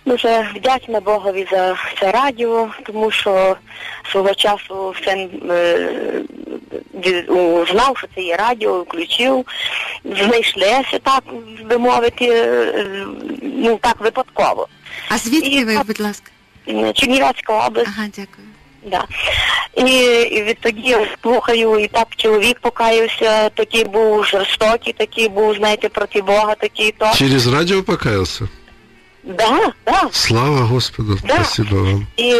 Дуже вдячна Богові за це радіо, тому що свого часу син знав, що це є радіо, включив, знайшлися, так би мовити, так випадково. А звідки ви, будь ласка? Чернівецька область. Ага, дякую. Да. І відтоді слухаю, і так чоловік покаявся, такий був жорстокий, такий був, знаєте, проти Бога, такий то. Через радио покаялся? Да. Слава Господу, да. Спасибо вам. І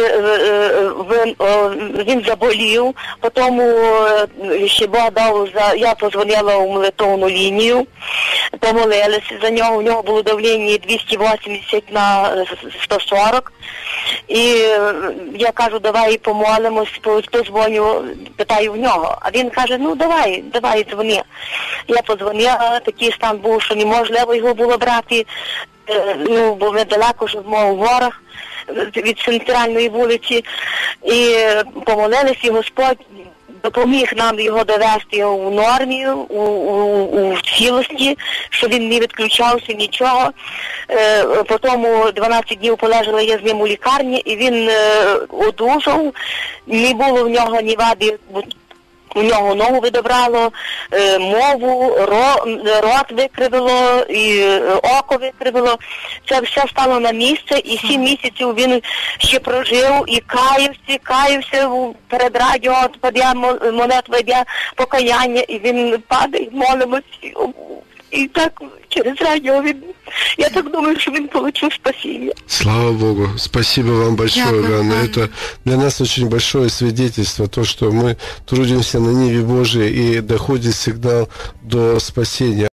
він заболів, потім ще Бог дав, я позвонила у молитовну лінію, помолилися за нього, у нього було давлення 280 на 140. І я кажу, давай помолимось, позвоню, питаю в нього. А він каже, давай, дзвони. Я подзвонила, такий стан був, що неможливо його було брати, бо ми далеко живемо у горах від центральної вулиці. І помолились, і Господь допоміг нам його довести у нормі, у цілості, що він не відключався, нічого. Потім 12 днів полежала я з ним у лікарні, і він одужав, не було в нього ні вади, у нього ногу відобрало, мову, рот викривило, і око викривило. Це все стало на місце, і 7 місяців він ще прожив, і каявся перед радіо, молитва йде покаяння, і він падає, молимось, і так через радіо він... Я так думаю, что он получил спасение. Слава Богу. Спасибо вам большое, Ганна. Это для нас очень большое свидетельство, то, что мы трудимся на ниве Божией и доходит сигнал до спасения.